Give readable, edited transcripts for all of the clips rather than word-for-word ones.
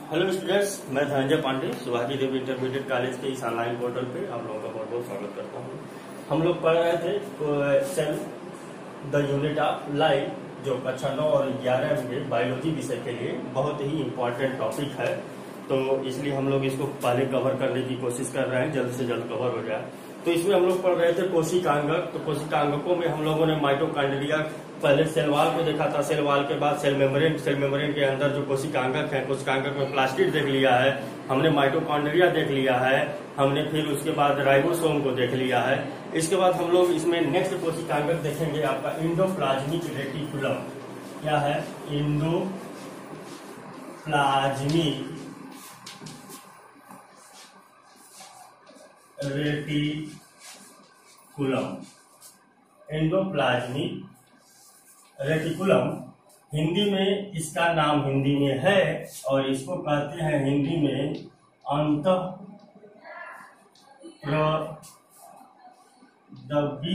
Hello students, मैं Dhananjay Pandey Subhashi Devi intermediate college के इस ऑनलाइन पोर्टल पे आप लोगों का बहुत बहुत स्वागत करता हूँ। हम लोग पढ़ रहे थे cell the unit of life, जो कक्षा 9 और 11 में बायोलॉजी विषय के लिए बहुत ही इम्पोर्टेंट टॉपिक है। तो इसलिए हम लोग इसको पहले कवर करने की कोशिश कर रहे हैं, जल्द से जल्द कवर हो जाए। तो इसमें हम लोग पढ़ रहे थे कोशिकांगक। तो कोशिकांगकों में हम लोगों ने माइटोकॉन्ड्रिया, पहले सेल वॉल को देखा था, सेल वॉल के बाद सेल मेम्ब्रेन के अंदर जो कोशिकांगक है, कोशिकांगक में प्लास्टिड देख लिया है, हमने माइटोकॉन्ड्रिया देख लिया है, हमने फिर उसके बाद राइबोसोम को देख लिया है। इसके बाद हम लोग इसमें नेक्स्ट कोशिकांगक देखेंगे आपका एंडोप्लाज्मिक रेटिकुलम। क्या है? Endoplasmic reticulum. Endoplasmic reticulum Hindi में इसका नाम हिंदी में है और इसको कहते हैं हिंदी में अंतःप्रदबी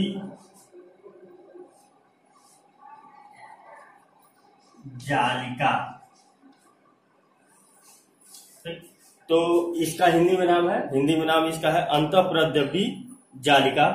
जालिका। तो इसका हिंदी में नाम है, हिंदी में नाम इसका है अंतःप्रदबी जालिका।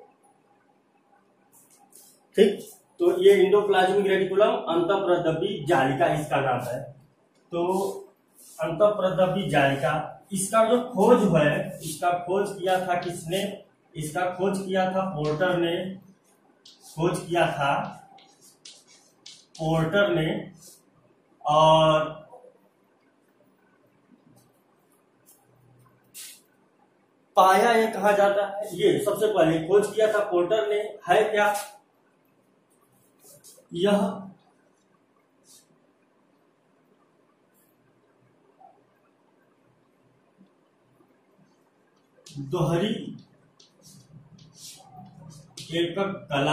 ठीक, तो ये एंडोप्लाज्मिक रेटिकुलम अंतःप्रदबी जालिका इसका नाम है। तो अंतःप्रदबी जालिका, इसका जो खोज है, इसका खोज किया था किसने? इसका खोज किया था पोर्टर ने। खोज किया था पोर्टर ने और पाया ये कहा जाता है, ये सबसे पहले खोज किया था पोर्टर ने। है क्या? यह दोहरी एकक कला,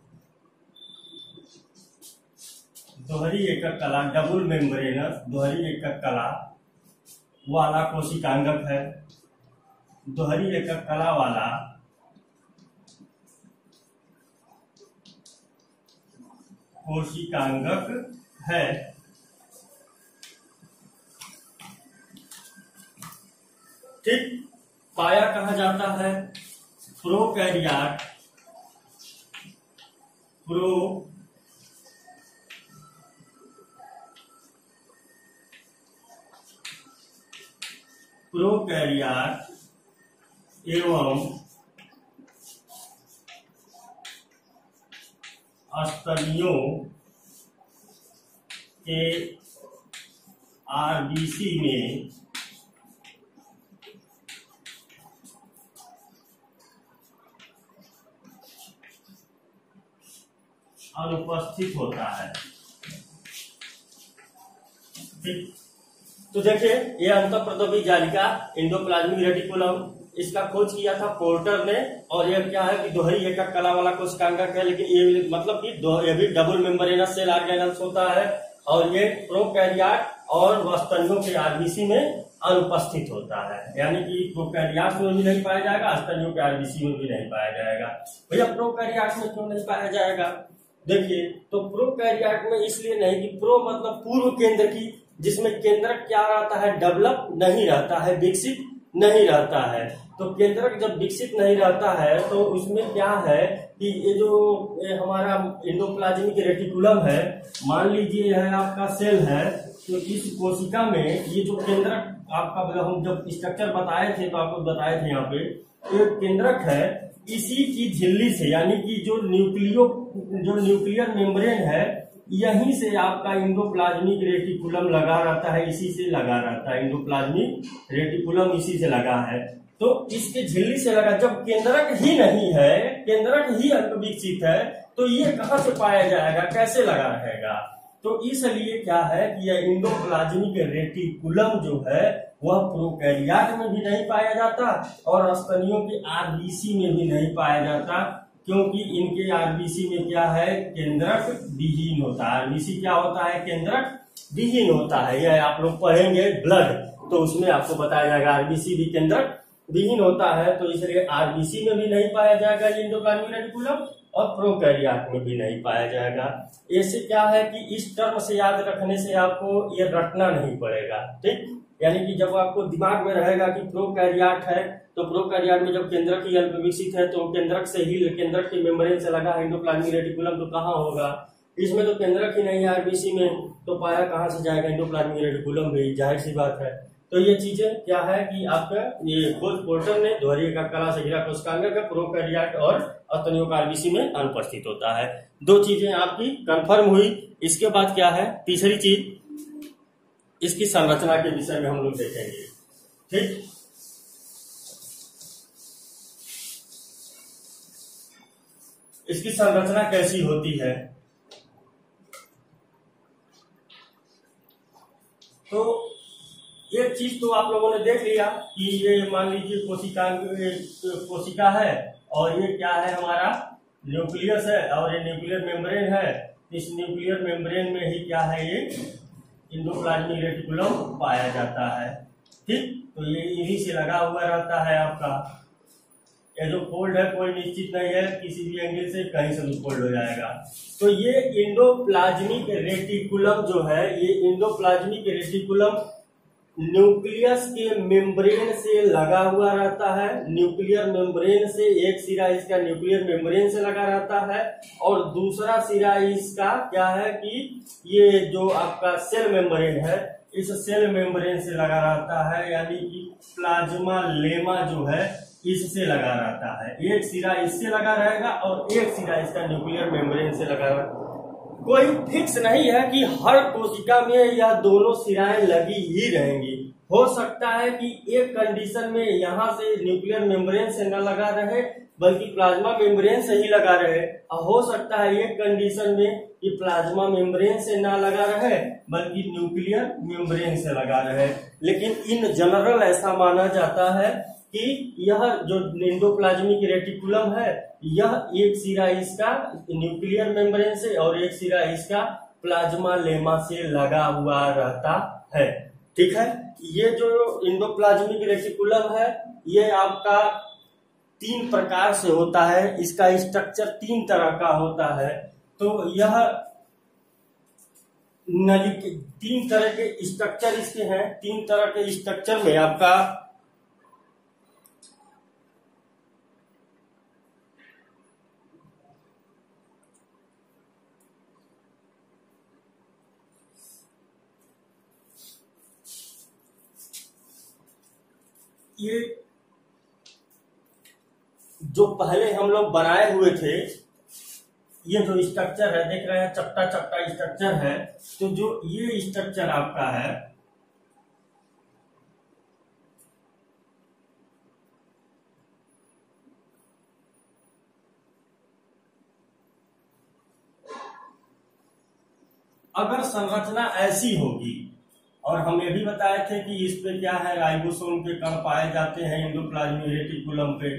दोहरी एकक कला, डबल मेम्ब्रेनस दोहरी एकक कला वाला कोशिकांगक है। दोहरी एकक कला वाला कोशिकांगक है। ठीक, पाया कहा जाता है प्रोकैरियोट, प्रोकैरियोट एवं स्तनियों के आरबीसी में अनुपस्थित होता है। ठीक, तो देखिए ये अंतःप्रदबी जालिका एंडोप्लाज्मिक रेटिकुलम, इसका खोज किया था पोर्टर ने। और ये क्या है कि दोहरी एकक कला वाला कोशिकांगक है, लेकिन ये मतलब कि ये भी डबल मेम्ब्रेनस सेल ऑर्गेनल्स होता है और ये प्रोकैरियोट और स्तनियों के आरबीसी में अनुपस्थित होता है। यानी कि प्रोकैरियोट में भी नहीं पाया जाएगा, स्तनियों के आरबीसी में भी नहीं पाया जाएगा। भैया प्रोकैरियोट में क्यों नहीं पाया जाएगा? देखिए, तो प्रोकैरियोट में इसलिए नहीं कि प्रो मतलब पूर्व केंद्र की, जिसमें केंद्रक क्या रहता है? डेवलप नहीं रहता है, विकसित नहीं रहता है। तो केंद्रक जब विकसित नहीं रहता है तो उसमें क्या है कि ये जो हमारा एंडोप्लाज्मिक रेटिकुलम है, मान लीजिए यह आपका सेल है, तो इस कोशिका में ये जो केंद्रक आपका, हम जब स्ट्रक्चर बताए थे तो आपको बताए थे यहाँ पे एक केंद्रक है, इसी की झिल्ली से, यानी कि जो न्यूक्लियर मेम्ब्रेन है, यहीं से आपका एंडोप्लाज्मिक रेटिकुलम लगा रहता है, इसी से लगा रहता है। एंडोप्लाज्मिक रेटिकुलम इसी से लगा है। तो इसके झिल्ली से लगा, जब केंद्रक ही नहीं है, केंद्रक ही अल्पविकसित है, तो ये कहां से पाया जाएगा? कैसे लगा रहेगा? तो इसलिए क्या है कि यह एंडोप्लाज्मिक रेटिकुलम जो है वह प्रोकैरियोट में भी नहीं पाया जाता और स्तनियों के आरबीसी में भी नहीं पाया जाता, क्योंकि इनके आरबीसी में क्या है? केंद्रक विहीन होता है। आरबीसी क्या होता है? केंद्रक विहीन होता है। यह आप लोग पढ़ेंगे ब्लड, तो उसमें आपको बताया जाएगा आरबीसी भी केंद्रक विहीन होता है, तो इसलिए आरबीसी में भी नहीं पाया जाएगा ये एंडोप्लाज्मिक रेटिकुलम और प्रोकैरियोट में भी नहीं पाया जाएगा। ऐसे क्या है कि इस टर्म से याद रखने से आपको ये रटना नहीं पड़ेगा। ठीक, यानी कि जब आपको दिमाग में रहेगा कि प्रोकैरियोट है, तो प्रोकैरियोट में जब केंद्रक ही अल्प विकसित है तो केंद्रक के मेम्ब्रेन से लगा है एंडोप्लाज्मिक रेटिकुलम, तो कहाँ होगा? इसमें तो केंद्रक ही नहीं है आरबीसी में, तो पाया कहाँ से जाएगा? एंडोप्लाज्मिक रेटिकुलम भी, जाहिर सी बात है। तो ये चीजें क्या है कि आपका ये खोज पोर्टर ने दोहरी का कला से घिरा कोशिकांग का प्रोकैरियोट और अस्तनियों आरबीसी में अनुपस्थित होता है। दो चीजें आपकी कंफर्म हुई। इसके बाद क्या है? तीसरी चीज, इसकी संरचना के विषय में हम लोग देखेंगे। ठीक, इसकी संरचना कैसी होती है? तो एक चीज तो आप लोगों ने देख लिया कि ये मान लीजिए कोशिका है और ये क्या है? हमारा न्यूक्लियस है और ये न्यूक्लियर मेम्ब्रेन है। इस न्यूक्लियर मेम्ब्रेन में ही क्या है? ये एंडोप्लाज्मिक रेटिकुलम पाया जाता है। ठीक, तो ये इन्हीं से लगा हुआ रहता है आपका। ये जो फोल्ड है कोई निश्चित नहीं है, किसी भी एंगल से कहीं से भी फोल्ड हो जाएगा। तो ये एंडोप्लाज्मिक रेटिकुलम जो है, ये एंडोप्लाज्मिक रेटिकुलम न्यूक्लियस के मेम्ब्रेन से लगा हुआ रहता है। न्यूक्लियर मेम्ब्रेन से एक सिरा इसका न्यूक्लियर मेम्ब्रेन से लगा रहता है और दूसरा सिरा इसका क्या है कि ये जो आपका सेल मेम्ब्रेन है, इस सेल मेम्ब्रेन से लगा रहता है, यानी कि प्लाज्मा लेमा जो है इससे लगा रहता है। एक सिरा इससे लगा रहेगा और एक सिरा इसका न्यूक्लियर मेम्ब्रेन से लगा रहेगा। कोई फिक्स नहीं है कि हर कोशिका में यह दोनों सिराएं लगी ही रहेंगी। हो सकता है कि एक कंडीशन में यहाँ से न्यूक्लियर मेम्ब्रेन से न लगा रहे बल्कि प्लाज्मा मेम्ब्रेन से ही लगा रहे, और हो सकता है एक कंडीशन में कि प्लाज्मा मेम्ब्रेन से ना लगा रहे बल्कि न्यूक्लियर मेम्ब्रेन से लगा रहे। लेकिन इन जनरल ऐसा माना जाता है कि यह जो एंडोप्लाज्मिक रेटिकुलम है, यह एक सिरा इसका न्यूक्लियर मेम्ब्रेन से और एक सिरा इसका प्लाज्मा लेमा से लगा हुआ रहता है। ठीक है, ये जो एंडोप्लाज्मिक रेटिकुलम है ये आपका 3 प्रकार से होता है। इसका स्ट्रक्चर 3 तरह का होता है। तो यह 3 तरह के स्ट्रक्चर इसके हैं। 3 तरह के स्ट्रक्चर में आपका ये जो पहले हम लोग बनाए हुए थे, ये जो स्ट्रक्चर है देख रहे हैं, चपटा चपटा स्ट्रक्चर है। तो जो ये स्ट्रक्चर आपका है, अगर संरचना ऐसी होगी, और हम ये भी बताए थे कि इस पे क्या है, राइबोसोम के कण पाए जाते हैं एंडोप्लाज्मिक रेटिकुलम पे।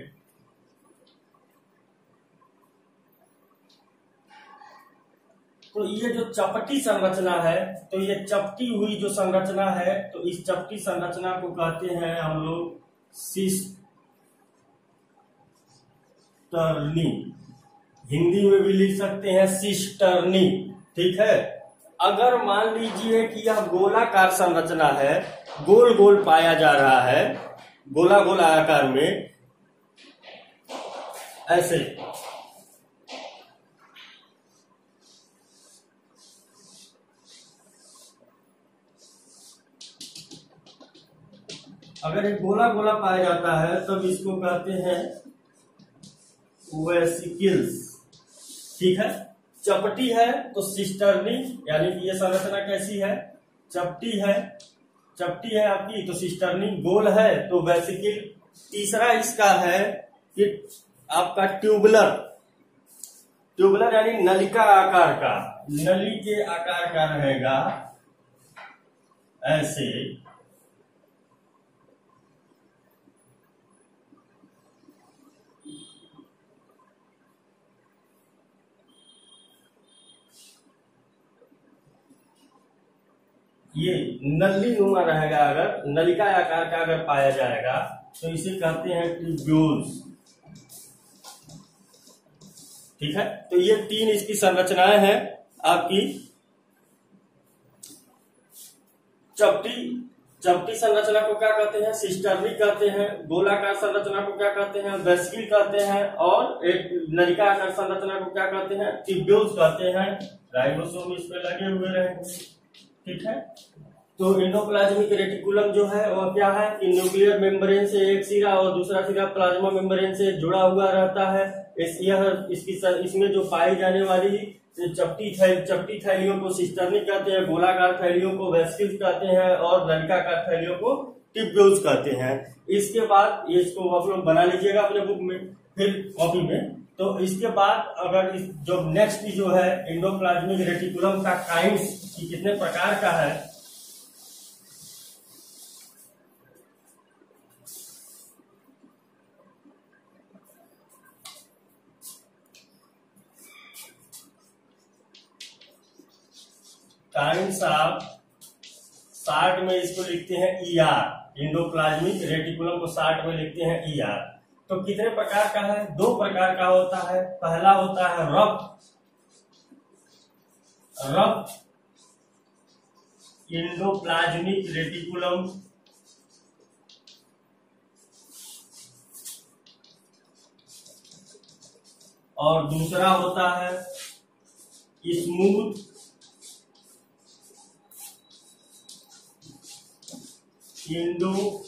तो ये जो चपटी संरचना है, तो ये चपटी हुई जो संरचना है, तो इस चपटी संरचना को कहते हैं हम लोग सिस्टर्नी। हिंदी में भी लिख सकते हैं सिस्टर्नी। ठीक है, अगर मान लीजिए कि यह गोलाकार संरचना है, गोल गोल पाया जा रहा है, गोला गोला आकार में ऐसे, अगर एक गोला गोला पाया जाता है तब इसको कहते हैं वेसिकल्स। ठीक है, चपटी है तो सिस्टर्नी, यानी कि ये संरचना कैसी है? चपटी है, चपटी है आपकी तो सिस्टर्नी। गोल है तो वेसिकल। तीसरा इसका है कि आपका ट्यूबुलर, ट्यूबुलर यानी नलिका आकार का, नली के आकार का रहेगा ऐसे। ये नली नुमा रहेगा, अगर नलिका आकार का अगर पाया जाएगा तो इसे कहते हैं ट्यूब्यूल्स। ठीक है, तो ये 3 इसकी संरचनाएं हैं आपकी। चपटी, चपटी संरचना को क्या कहते हैं? सिस्टर्नी कहते हैं। गोलाकार संरचना को क्या कहते हैं? वेसिकल कहते हैं। और एक नलिकाकार संरचना को क्या कहते हैं? ट्यूब्यूल्स कहते हैं। राइबोसोम इस पे लगे हुए रहेंगे, ठीक है। तो एंडोप्लाज्मिक रेटिकुलम जो है वह क्या है कि न्यूक्लियर मेम्ब्रेन से एक सिरा और दूसरा सिरा प्लाज्मा मेम्ब्रेन से जुड़ा हुआ रहता है। इसमें जो पाई जाने वाली चपटी थैलियों को सिस्टर्नी कहते हैं, गोलाकार थैलियों को वेसिकल्स कहते हैं और नलिकाकार थैलियों को ट्यूब्यूल्स कहते हैं। इसके बाद इसको आप लोग बना लीजिएगा अपने बुक में, फिर कॉपी में। तो इसके बाद अगर जो नेक्स्ट जो है एंडोप्लाज्मिक रेटिकुलम का काइंड्स कितने प्रकार का है, काइंड्स ऑफ, शार्ट में इसको लिखते हैं ER, एंडोप्लाज्मिक रेटिकुलम को शार्ट में लिखते हैं ER। तो कितने प्रकार का है? 2 प्रकार का होता है। पहला होता है रफ एंडोप्लाज्मिक रेटिकुलम, और दूसरा होता है स्मूथ एंडोप्लाज्मिक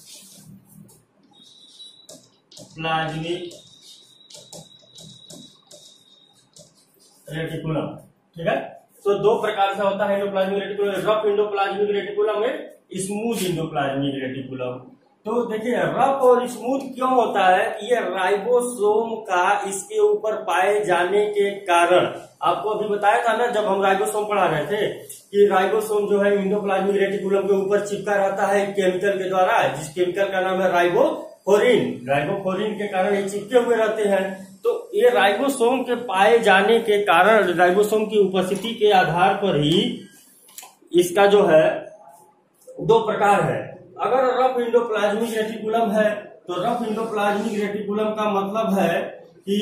रेटिकुलम, ठीक है। तो 2 प्रकार से होता है endoplasmic reticulum, rough endoplasmic reticulum है, स्मूथ एंडोप्लाज्मिक रेटिकुलम। तो देखिए रफ और स्मूथ क्यों होता है? ये राइबोसोम का इसके ऊपर पाए जाने के कारण, आपको अभी बताया था ना जब हम राइबोसोम पढ़ा रहे थे कि राइबोसोम जो है एंडोप्लाज्मिक रेटिकुलम के ऊपर चिपका रहता है केमिकल के द्वारा, जिस केमिकल का नाम है राइबोफ्लोरिन। राइबोफ्लोरिन के कारण ये चिपके हुए रहते हैं। तो ये राइबोसोम के पाए जाने के कारण, राइबोसोम की उपस्थिति के आधार पर ही इसका जो है 2 प्रकार है। अगर रफ एंडोप्लाज्मिक रेटिकुलम है तो रफ एंडोप्लाज्मिक रेटिकुलम का मतलब है कि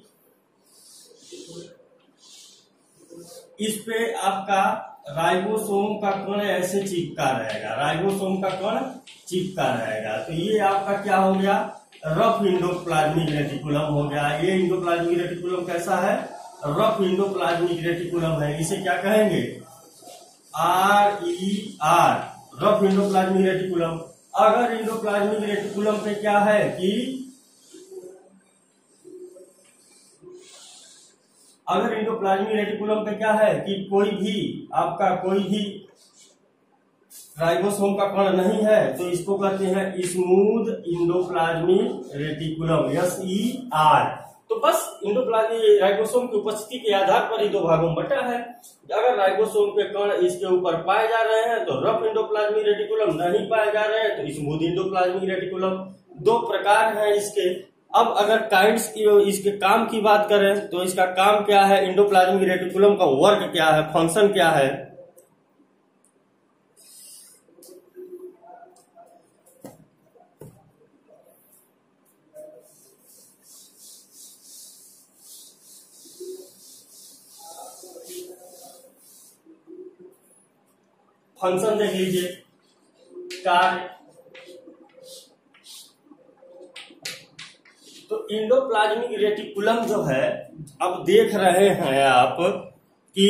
इस पे आपका राइबोसोम का कण ऐसे चिपका रहेगा, राइबोसोम का कण चिपका रहेगा। तो ये आपका क्या हो गया? रफ एंडोप्लाज्मिक रेटिकुलम हो गया। ये एंडोप्लाज्मिक रेटिकुलम कैसा है? रफ एंडोप्लाज्मिक रेटिकुलम है। इसे क्या कहेंगे? RER, rough endoplasmic reticulum. अगर एंडोप्लाज्मिक रेटिकुलम पे क्या है कि अगर एंडोप्लाज्मिक रेटिकुलम पे क्या है कि कोई भी राइबोसोम का कण नहीं है, तो इसको कहते हैं स्मूथ एंडोप्लाज्मिक रेटिकुलम, SER। तो बस एंडोप्लाज्मिक राइबोसोम की उपस्थिति के आधार पर ही 2 भागों में बटा है। अगर राइबोसोम के कण इसके ऊपर पाए जा रहे हैं तो रफ एंडोप्लाज्मिक रेटिकुलम, नहीं पाए जा रहे हैं तो स्मूथ एंडोप्लाज्मिक रेटिकुलम। 2 प्रकार हैं इसके। अब अगर काइंड्स की, इसके काम की बात करें तो इसका काम क्या है? एंडोप्लाज्मिक रेटिकुलम का वर्क क्या है, फंक्शन क्या है? फंक्शन देख लीजिए, कार्य। तो एंडोप्लाज्मिक रेटिकुलम जो है, अब देख रहे हैं आप कि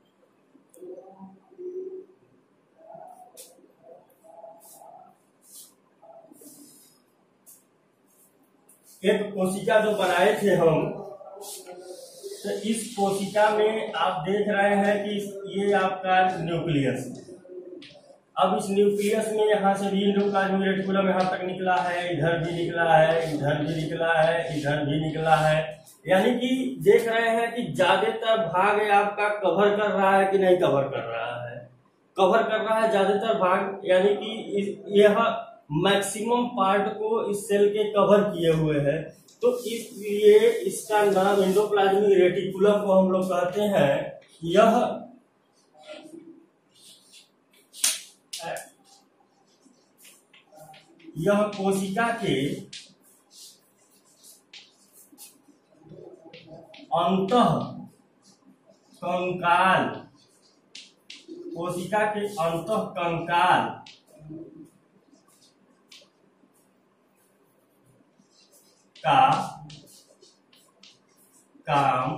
एक कोशिका जो बनाए थे हम, तो इस कोशिका में आप देख रहे हैं कि ये आपका न्यूक्लियस। अब इस न्यूक्लियस में यहाँ से भी एंडोप्लाज्मिक रेटिकुलम यहाँ तक निकला है, इधर भी निकला है, इधर भी निकला है, इधर भी निकला है। यानी कि देख रहे हैं कि ज्यादातर भाग आपका कवर कर रहा है कि नहीं कवर कर रहा है? कवर कर रहा है ज्यादातर भाग, यानी कि यह मैक्सिमम पार्ट को इस सेल के कवर किए हुए है। तो इसलिए इसका नाम एंडोप्लाज्मिक रेटिकुलम को हम लोग कहते हैं यह कोशिका के अंतः कंकाल, कोशिका के अंतः कंकाल का काम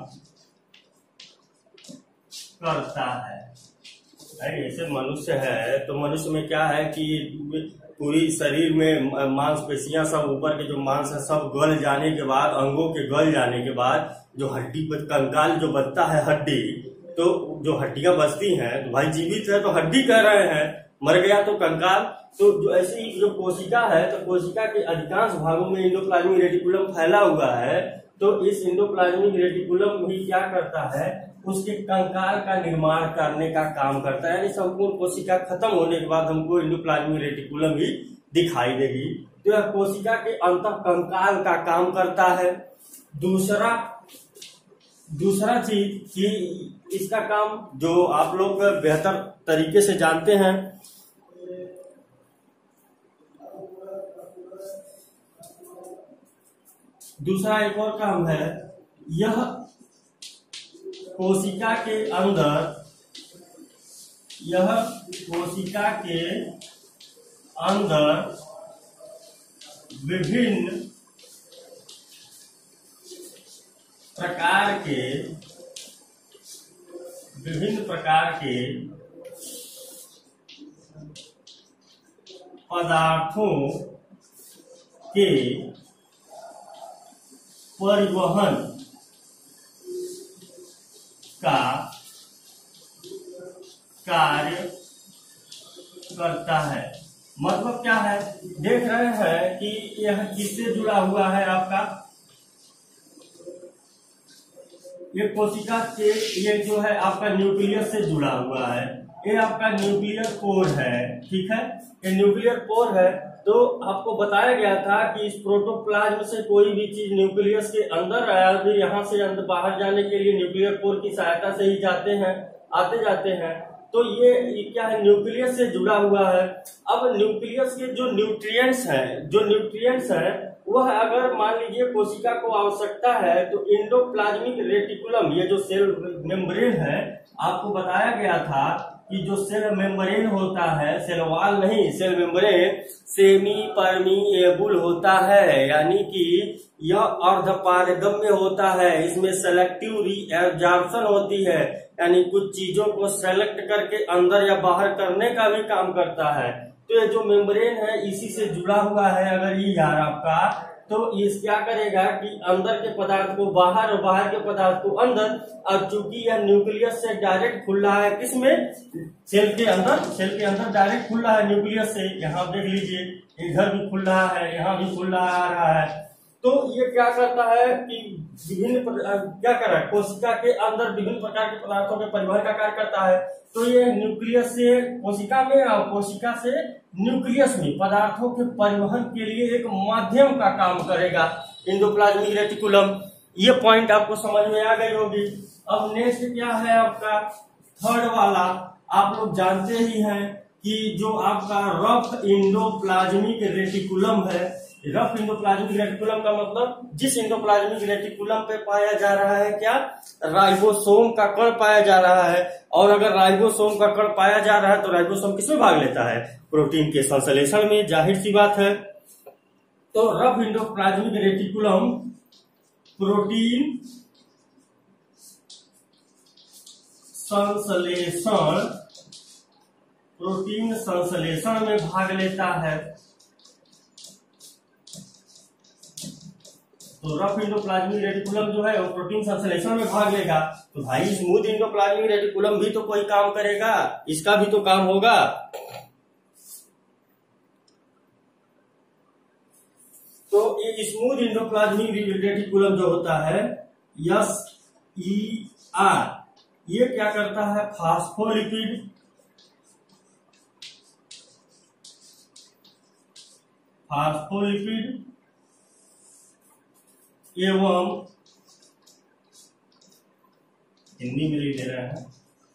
करता है। ऐसे मनुष्य है तो मनुष्य में क्या है कि पूरी शरीर में मांसपेशियां सब ऊपर के जो मांस है सब गल जाने के बाद, अंगों के गल जाने के बाद जो हड्डी कंकाल जो बचता है हड्डी, तो जो हड्डियां बचती हैं तो भाई जीवित है तो हड्डी कह रहे हैं, मर गया तो कंकाल। तो जो ऐसी जो कोशिका है तो कोशिका के अधिकांश भागों में एंडोप्लाज्मिक रेटिकुलम फैला हुआ है। तो इस एंडोप्लाज्मिक रेटिकुलम भी क्या करता है, उसके कंकाल का निर्माण करने का काम करता है। यानी संपूर्ण कोशिका खत्म होने के बाद हमको एंडोप्लाज्मिक रेटिकुलम ही दिखाई देगी। तो यह कोशिका के अंतः कंकाल का काम करता है। दूसरा चीज कि इसका काम जो आप लोग बेहतर तरीके से जानते हैं, दूसरा एक और काम है, यह कोशिका के अंदर विभिन्न प्रकार के पदार्थों के परिवहन का कार्य करता है। मतलब क्या है, देख रहे हैं कि यह किससे जुड़ा हुआ है, आपका ये कोशिका से, ये जो है आपका न्यूक्लियस से जुड़ा हुआ है। ये आपका न्यूक्लियर कोर है, ठीक है, ये न्यूक्लियर कोर है। तो आपको बताया गया था कि इस प्रोटोप्लाज्म से कोई भी चीज न्यूक्लियस के अंदर आया, फिर यहाँ से अंदर बाहर जाने के लिए न्यूक्लियर कोर की सहायता से ही आते जाते हैं। तो ये क्या है, न्यूक्लियस से जुड़ा हुआ है। अब न्यूक्लियस के जो न्यूट्रिएंट्स हैं वह अगर मान लीजिए कोशिका को आवश्यकता है तो एंडोप्लाज्मिक रेटिकुलम, ये जो सेल मेम्ब्रेन है, आपको बताया गया था कि जो सेल मेम्ब्रेन होता है, सेल वॉल नहीं, सेल मेम्ब्रेन सेमी परमीएबल होता है, यानी कि यह अर्धपारगम्य होता है। इसमें सेलेक्टिव रीएब्जॉर्प्शन होती है, यानी कुछ चीजों को सेलेक्ट करके अंदर या बाहर करने का भी काम करता है। तो ये जो मेम्ब्रेन है इसी से जुड़ा हुआ है। अगर ये यार आपका, तो ये क्या करेगा कि अंदर के पदार्थ को बाहर और बाहर के पदार्थ को अंदर, और चूंकि यह न्यूक्लियस से डायरेक्ट खुल रहा है, किसमें, सेल के अंदर डायरेक्ट खुल रहा है न्यूक्लियस से। यहाँ देख लीजिए, इधर भी खुल रहा है, यहाँ भी खुल रहा है। तो ये क्या करता है कि क्या कर रहा है, कोशिका के अंदर विभिन्न प्रकार के पदार्थों के परिवहन का कार्य करता है। तो ये न्यूक्लियस से कोशिका में और कोशिका से न्यूक्लियस में पदार्थों के परिवहन के लिए एक माध्यम का काम करेगा एंडोप्लाज्मिक रेटिकुलम। ये पॉइंट आपको समझ में आ गई होगी। अब नेक्स्ट क्या है आपका, थर्ड वाला, आप लोग जानते ही हैं कि जो आपका रफ एंडोप्लाज्मिक रेटिकुलम है। रफ एंडोप्लाज्मिक रेटिकुलम का मतलब जिस एंडोप्लाज्मिक रेटिकुलम पे पाया जा रहा है क्या, राइबोसोम का कण पाया जा रहा है। और अगर राइबोसोम का कण पाया जा रहा है तो राइबोसोम किसमें भाग लेता है, प्रोटीन के संश्लेषण में, जाहिर सी बात है। तो रफ एंडोप्लाज्मिक रेटिकुलम प्रोटीन संश्लेषण में भाग लेता है। तो रफ एंडोप्लाज्मिक रेटिकुलम जो है वो प्रोटीन संश्लेषण में भाग लेगा। तो भाई स्मूथ एंडोप्लाज्मिक रेटिकुलम भी तो कोई काम करेगा, इसका भी तो काम होगा। तो ये स्मूथ एंडोप्लाज्मिक रेटिकुलम जो होता है, SER, ये क्या करता है, फास्फोलिपिड एवं, हिंदी में लिख दे रहे हैं,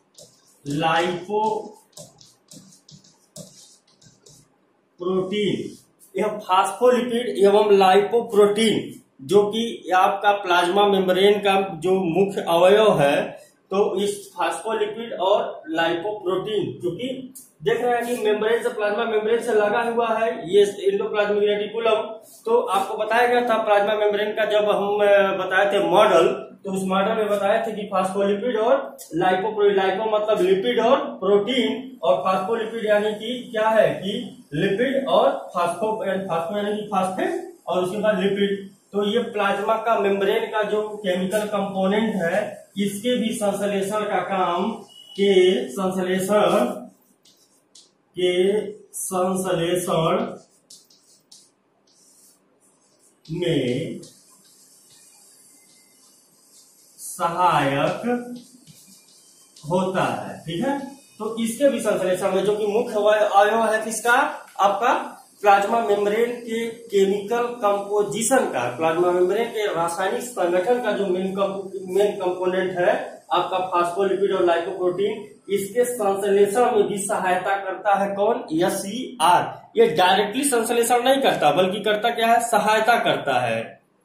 लाइपोप्रोटीन। यह फास्फोलिपिड एवं लाइपोप्रोटीन जो कि आपका प्लाज्मा मेम्ब्रेन का जो मुख्य अवयव है, तो इस फास्फोलिपिड और लाइपोप्रोटीन, क्योंकि देख रहे हैं कि मेम्ब्रेन से, प्लाज्मा मेम्ब्रेन से लगा हुआ है ये एंडोप्लाज्मिक रेटिकुलम। तो आपको बताया गया था प्लाज्मा मेम्ब्रेन का, जब हम बताए थे मॉडल, तो उस मॉडल में बताया था कि फास्फोलिपिड और लाइपोप्रोटीन, लाइपो मतलब लिपिड और प्रोटीन, और फास्फोलिपिड यानी कि क्या है कि लिपिड और फास्फो यानी कि फास्फेट, और उसके बाद लिपिड। तो ये प्लाज्मा का मेम्ब्रेन का जो केमिकल कंपोनेंट है, इसके भी संश्लेषण का काम संश्लेषण में सहायक होता है। ठीक है, तो इसके भी संश्लेषण में, जो कि मुख्य अवयव है किसका, आपका प्लाज्मा मेम्ब्रेन के केमिकल कंपोजिशन का, प्लाज्मा मेम्ब्रेन के रासायनिक संगठन का जो मेन कंपोनेंट है आपका फास्फोलिपिड और लाइपोप्रोटीन, इसके संश्लेषण में भी सहायता करता है कौन, SER। ये डायरेक्टली संश्लेषण नहीं करता, बल्कि करता क्या है, सहायता करता है।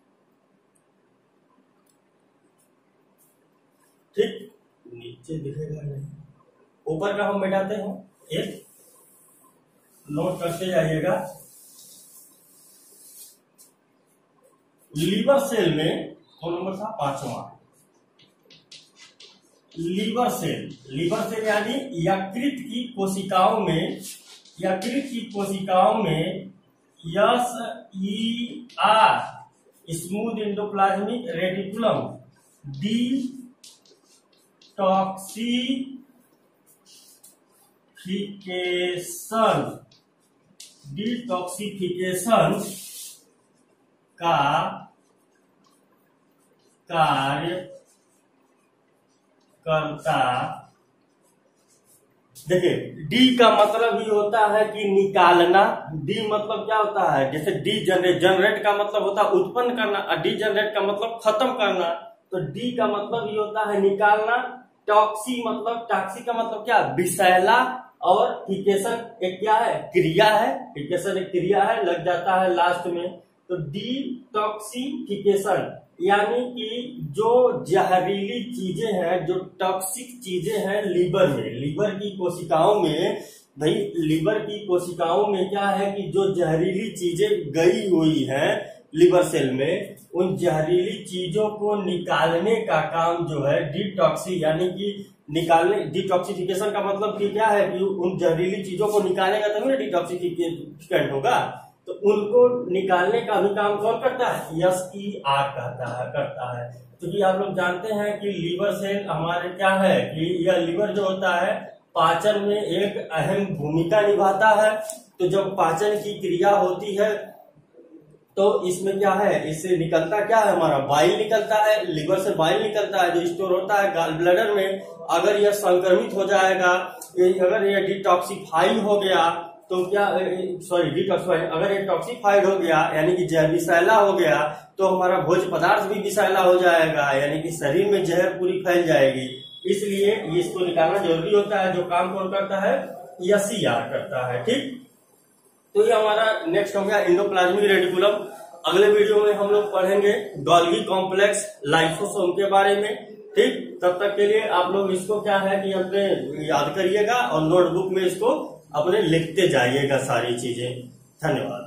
ठीक, नीचे दिखेगा नहीं, ऊपर का हम बैठाते हैं, एक नोट करते जाइएगा। लीवर सेल में कौन नंबर था, 5वां। लीवर सेल यानी यकृत की कोशिकाओं में SER, smooth endoplasmic reticulum detoxification का कार्य करता। देखिए, डी का मतलब ही होता है कि निकालना। डी मतलब क्या होता है, जैसे डी जनरेट का मतलब होता है उत्पन्न करना, और डी जनरेट का मतलब खत्म करना। तो डी का मतलब ही होता है निकालना। टॉक्सी का मतलब क्या, विषैला, और फिकेशन एक क्या है, क्रिया है। फिकेशन एक क्रिया है, लग जाता है लास्ट में। तो डिटॉक्सिफिकेशन यानी कि जो जहरीली चीजें हैं, जो टॉक्सिक चीजें हैं लीवर में, लीवर की कोशिकाओं में, भाई लीवर की कोशिकाओं में क्या है कि जो जहरीली चीजें गई हुई हैं लीवर सेल में, उन जहरीली चीजों को निकालने का काम जो है डिटॉक्सी यानी कि निकालने। डिटॉक्सिफिकेशन का मतलब कि क्या है कि उन जहरीली चीजों को निकालेगा तभी ना डिटॉक्सिफिकेंट होगा। तो उनको निकालने का भी काम कौन करता है, SER करता है। क्योंकि आप लोग जानते हैं कि लीवर सेल हमारे क्या है कि यह लीवर जो होता है पाचन में एक अहम भूमिका निभाता है। तो जब पाचन की क्रिया होती है तो इसमें क्या है, इससे निकलता क्या है, हमारा बाइल निकलता है, लीवर से बाइल निकलता है जो स्टोर होता है गॉल ब्लैडर में। अगर यह संक्रमित हो जाएगा, अगर यह डिटॉक्सिफाई हो गया तो क्या, अगर ये टॉक्सिफाइड हो गया यानी कि जहर विषैला हो गया, तो हमारा भोज्य पदार्थ भी विषैला हो जाएगा, यानी कि शरीर में जहर पूरी फैल जाएगी। इसलिए इसको निकालना जरूरी होता है, जो काम कौन करता है, SER करता है। ठीक, तो ये हमारा नेक्स्ट हो गया एंडोप्लाज्मिक रेटिकुलम। अगले वीडियो में हम लोग पढ़ेंगे गोल्गी कॉम्प्लेक्स, लाइसोसोम के बारे में। ठीक, तब तक के लिए आप लोग इसको क्या है कि अपने याद करिएगा और नोटबुक में इसको अपने लिखते जाइएगा सारी चीजें। धन्यवाद।